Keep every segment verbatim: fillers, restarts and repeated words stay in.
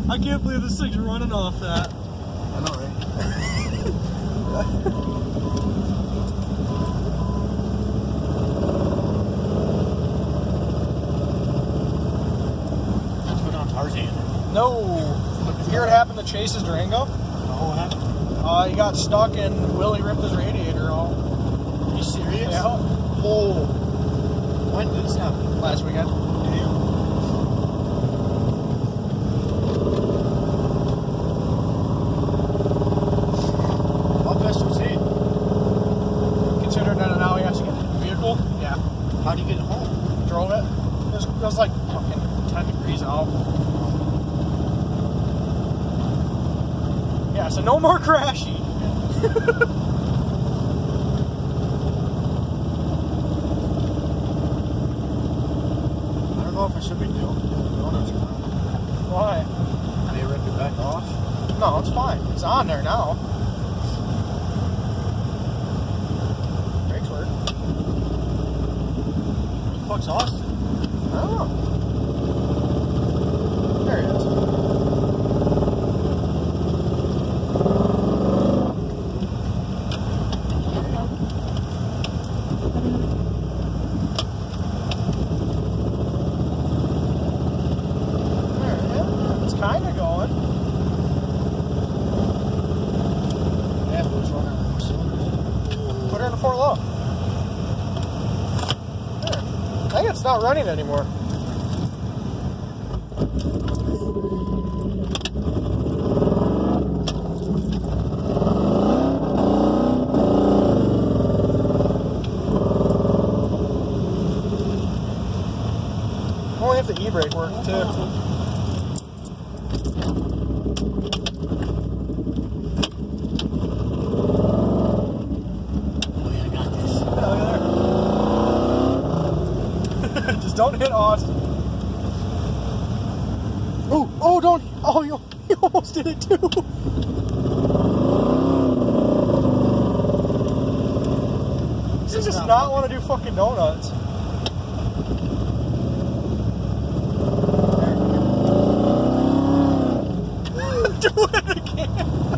I can't believe this thing's running off that. I know, right? Let's go down Tarzan. No. You hear what happened to Chase's Durango? No, what happened? Uh, he got stuck and Willie ripped his radiator out. Are you serious? Yeah. Oh. When did this happen? Last weekend. Damn. How fast was he? Considering that now he has to get a vehicle. Yeah. How do you get home? Drove it. It was, it was like fucking ten degrees out. Yeah, so no more crashing. I don't know if I should be doing donuts or not. Why? They rip it back off? No, it's fine. It's on there now. Brakes work. Who the fuck's Austin? I don't know. There he is. Kind of going. Yeah, it was running on cylinders. Put her in the four low. There. I think it's not running anymore. Only if the e-brake worked too. Just don't hit Austin. Oh, oh, don't. Oh, you, you almost did it too. This does not want to do fucking donuts. Do it again.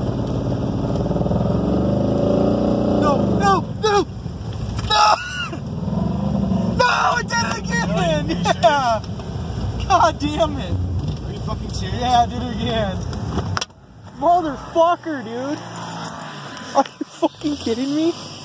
No, no, no. No! No, it did it again! Really? Yeah! God damn it! Are you fucking serious? Yeah, I did it again. Motherfucker, dude! Are you fucking kidding me?